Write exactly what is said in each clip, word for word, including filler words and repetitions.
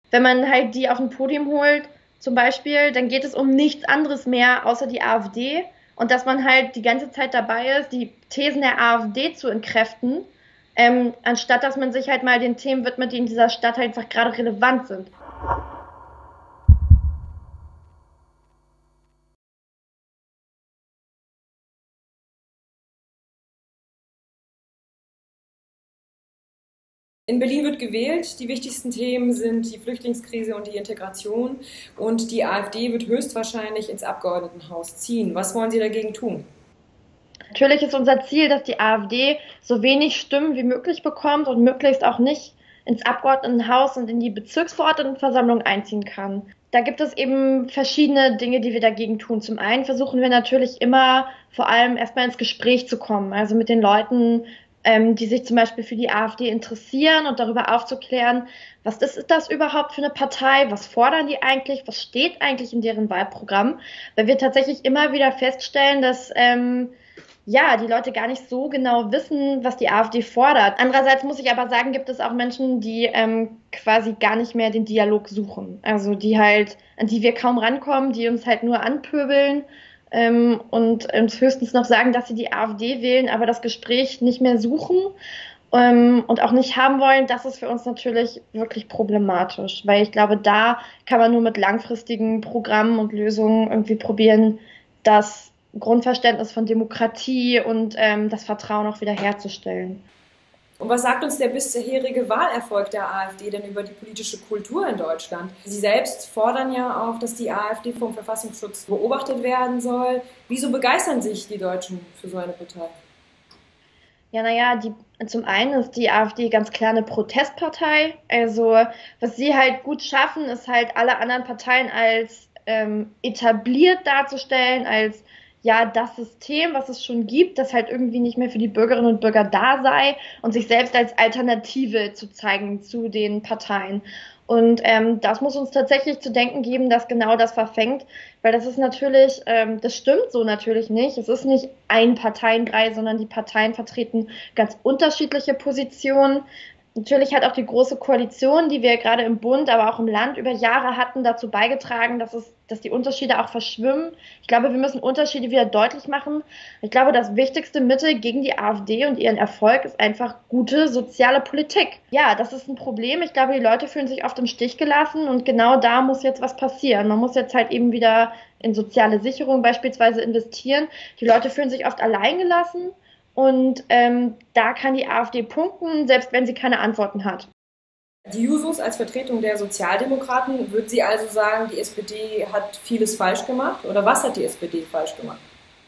Wenn man halt die auf ein Podium holt, zum Beispiel, dann geht es um nichts anderes mehr außer die AfD und dass man halt die ganze Zeit dabei ist, die Thesen der AfD zu entkräften, ähm, anstatt dass man sich halt mal den Themen widmet, die in dieser Stadt halt einfach gerade relevant sind. In Berlin wird gewählt. Die wichtigsten Themen sind die Flüchtlingskrise und die Integration. Und die AfD wird höchstwahrscheinlich ins Abgeordnetenhaus ziehen. Was wollen Sie dagegen tun? Natürlich ist unser Ziel, dass die AfD so wenig Stimmen wie möglich bekommt und möglichst auch nicht ins Abgeordnetenhaus und in die Bezirksverordnetenversammlung einziehen kann. Da gibt es eben verschiedene Dinge, die wir dagegen tun. Zum einen versuchen wir natürlich immer vor allem erstmal ins Gespräch zu kommen, also mit den Leuten, ähm, die sich zum Beispiel für die AfD interessieren und darüber aufzuklären, was ist das überhaupt für eine Partei, was fordern die eigentlich, was steht eigentlich in deren Wahlprogramm, weil wir tatsächlich immer wieder feststellen, dass ähm, ja, die Leute gar nicht so genau wissen, was die AfD fordert. Andererseits muss ich aber sagen, gibt es auch Menschen, die ähm, quasi gar nicht mehr den Dialog suchen. Also die halt, an die wir kaum rankommen, die uns halt nur anpöbeln ähm, und uns höchstens noch sagen, dass sie die AfD wählen, aber das Gespräch nicht mehr suchen ähm, und auch nicht haben wollen. Das ist für uns natürlich wirklich problematisch, weil ich glaube, da kann man nur mit langfristigen Programmen und Lösungen irgendwie probieren, das Grundverständnis von Demokratie und ähm, das Vertrauen auch wieder herzustellen. Und was sagt uns der bisherige Wahlerfolg der AfD denn über die politische Kultur in Deutschland? Sie selbst fordern ja auch, dass die AfD vom Verfassungsschutz beobachtet werden soll. Wieso begeistern sich die Deutschen für so eine Partei? Ja, naja, die, zum einen ist die AfD ganz klar eine Protestpartei. Also, was sie halt gut schaffen, ist halt alle anderen Parteien als ähm, etabliert darzustellen, als ja, das System, was es schon gibt, das halt irgendwie nicht mehr für die Bürgerinnen und Bürger da sei und sich selbst als Alternative zu zeigen zu den Parteien. Und ähm, das muss uns tatsächlich zu denken geben, dass genau das verfängt, weil das ist natürlich, ähm, das stimmt so natürlich nicht. Es ist nicht ein Parteienbrei, sondern die Parteien vertreten ganz unterschiedliche Positionen. Natürlich hat auch die große Koalition, die wir gerade im Bund, aber auch im Land über Jahre hatten, dazu beigetragen, dass es, dass die Unterschiede auch verschwimmen. Ich glaube, wir müssen Unterschiede wieder deutlich machen. Ich glaube, das wichtigste Mittel gegen die AfD und ihren Erfolg ist einfach gute soziale Politik. Ja, das ist ein Problem. Ich glaube, die Leute fühlen sich oft im Stich gelassen und genau da muss jetzt was passieren. Man muss jetzt halt eben wieder in soziale Sicherung beispielsweise investieren. Die Leute fühlen sich oft alleingelassen. Und ähm, da kann die AfD punkten, selbst wenn sie keine Antworten hat. Die Jusos als Vertretung der Sozialdemokraten, würden Sie also sagen, die S P D hat vieles falsch gemacht? Oder was hat die S P D falsch gemacht?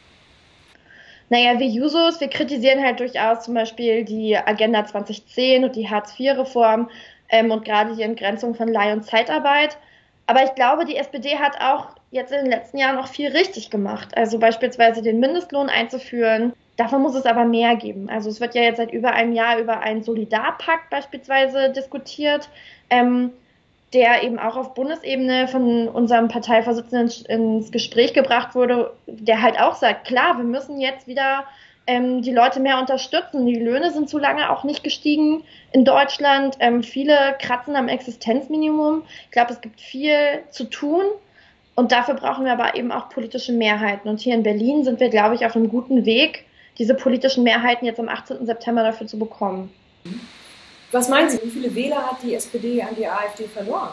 Naja, wir Jusos, wir kritisieren halt durchaus zum Beispiel die Agenda zwanzig zehn und die Hartz-vier-Reform ähm, und gerade die Entgrenzung von Leih- und Zeitarbeit. Aber ich glaube, die S P D hat auch jetzt in den letzten Jahren noch viel richtig gemacht. Also beispielsweise den Mindestlohn einzuführen. Davon muss es aber mehr geben. Also es wird ja jetzt seit über einem Jahr über einen Solidarpakt beispielsweise diskutiert, ähm, der eben auch auf Bundesebene von unserem Parteivorsitzenden ins Gespräch gebracht wurde, der halt auch sagt, klar, wir müssen jetzt wieder ähm, die Leute mehr unterstützen. Die Löhne sind zu lange auch nicht gestiegen in Deutschland. Ähm, viele kratzen am Existenzminimum. Ich glaube, es gibt viel zu tun. Und dafür brauchen wir aber eben auch politische Mehrheiten. Und hier in Berlin sind wir, glaube ich, auf einem guten Weg, diese politischen Mehrheiten jetzt am achtzehnten September dafür zu bekommen. Was meinen Sie, wie viele Wähler hat die S P D an die AfD verloren?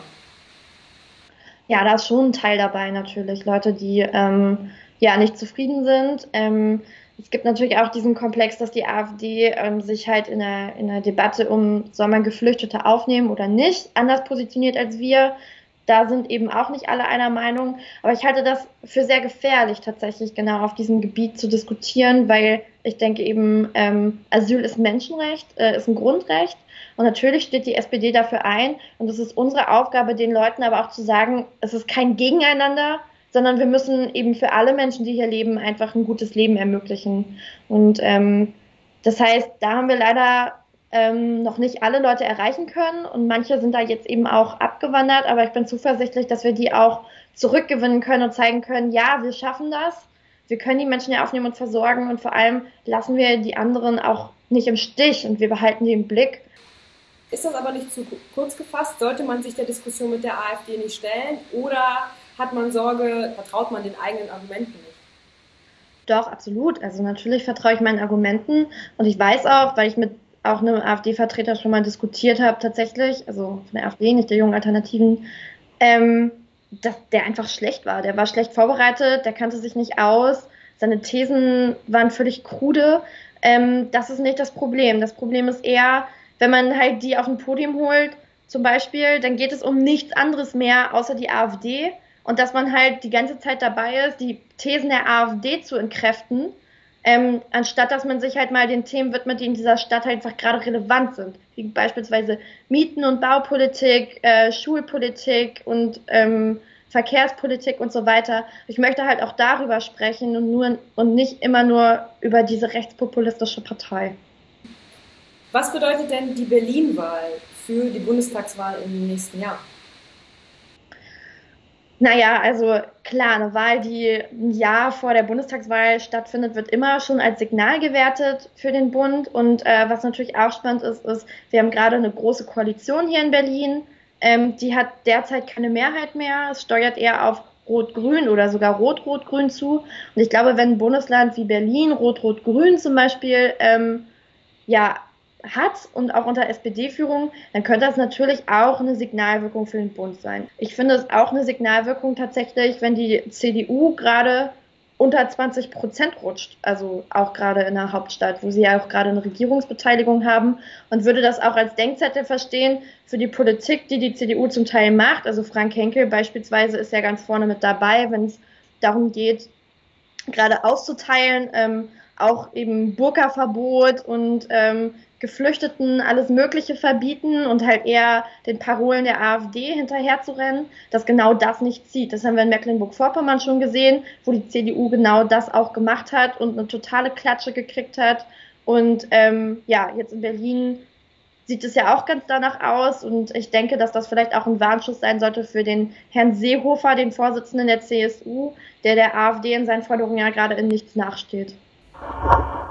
Ja, da ist schon ein Teil dabei natürlich. Leute, die ähm, ja nicht zufrieden sind. Ähm, es gibt natürlich auch diesen Komplex, dass die AfD ähm, sich halt in der, in der Debatte um, soll man Geflüchtete aufnehmen oder nicht, anders positioniert als wir. Da sind eben auch nicht alle einer Meinung. Aber ich halte das für sehr gefährlich, tatsächlich genau auf diesem Gebiet zu diskutieren, weil ich denke eben, ähm, Asyl ist ein Menschenrecht, äh, ist ein Grundrecht. Und natürlich steht die S P D dafür ein. Und es ist unsere Aufgabe, den Leuten aber auch zu sagen, es ist kein Gegeneinander, sondern wir müssen eben für alle Menschen, die hier leben, einfach ein gutes Leben ermöglichen. Und ähm, das heißt, da haben wir leider ähm, noch nicht alle Leute erreichen können und manche sind da jetzt eben auch abgewandert, aber ich bin zuversichtlich, dass wir die auch zurückgewinnen können und zeigen können, ja, wir schaffen das, wir können die Menschen ja aufnehmen und versorgen und vor allem lassen wir die anderen auch nicht im Stich und wir behalten die im Blick. Ist das aber nicht zu kurz gefasst? Sollte man sich der Diskussion mit der AfD nicht stellen? Oder hat man Sorge, vertraut man den eigenen Argumenten nicht? Doch, absolut. Also natürlich vertraue ich meinen Argumenten und ich weiß auch, weil ich mit auch einem AfD-Vertreter schon mal diskutiert habe, tatsächlich, also von der AfD, nicht der Jungen Alternativen, ähm, dass der einfach schlecht war. Der war schlecht vorbereitet, der kannte sich nicht aus, seine Thesen waren völlig krude. Ähm, das ist nicht das Problem. Das Problem ist eher, wenn man halt die auf ein Podium holt, zum Beispiel, dann geht es um nichts anderes mehr außer die AfD und dass man halt die ganze Zeit dabei ist, die Thesen der AfD zu entkräften, ähm, anstatt dass man sich halt mal den Themen widmet, die in dieser Stadt halt einfach gerade relevant sind, wie beispielsweise Mieten- und Baupolitik, äh, Schulpolitik und ähm, Verkehrspolitik und so weiter. Ich möchte halt auch darüber sprechen und, nur, und nicht immer nur über diese rechtspopulistische Partei. Was bedeutet denn die Berlin-Wahl für die Bundestagswahl im nächsten Jahr? Naja, also klar, eine Wahl, die ein Jahr vor der Bundestagswahl stattfindet, wird immer schon als Signal gewertet für den Bund. Und äh, was natürlich auch spannend ist, ist, wir haben gerade eine große Koalition hier in Berlin. Ähm, die hat derzeit keine Mehrheit mehr. Es steuert eher auf Rot-Grün oder sogar Rot-Rot-Grün zu. Und ich glaube, wenn ein Bundesland wie Berlin, Rot-Rot-Grün zum Beispiel, ähm, ja, hat und auch unter S P D-Führung, dann könnte das natürlich auch eine Signalwirkung für den Bund sein. Ich finde es auch eine Signalwirkung tatsächlich, wenn die C D U gerade unter zwanzig Prozent rutscht, also auch gerade in der Hauptstadt, wo sie ja auch gerade eine Regierungsbeteiligung haben, und würde das auch als Denkzettel verstehen für die Politik, die die C D U zum Teil macht. Also Frank Henkel beispielsweise ist ja ganz vorne mit dabei, wenn es darum geht, gerade auszuteilen, ähm, auch eben Burka-Verbot und ähm, Geflüchteten alles Mögliche verbieten und halt eher den Parolen der AfD hinterherzurennen, dass genau das nicht zieht. Das haben wir in Mecklenburg-Vorpommern schon gesehen, wo die C D U genau das auch gemacht hat und eine totale Klatsche gekriegt hat. Und ähm, ja, jetzt in Berlin sieht es ja auch ganz danach aus und ich denke, dass das vielleicht auch ein Warnschuss sein sollte für den Herrn Seehofer, den Vorsitzenden der C S U, der der AfD in seinen Forderungen ja gerade in nichts nachsteht.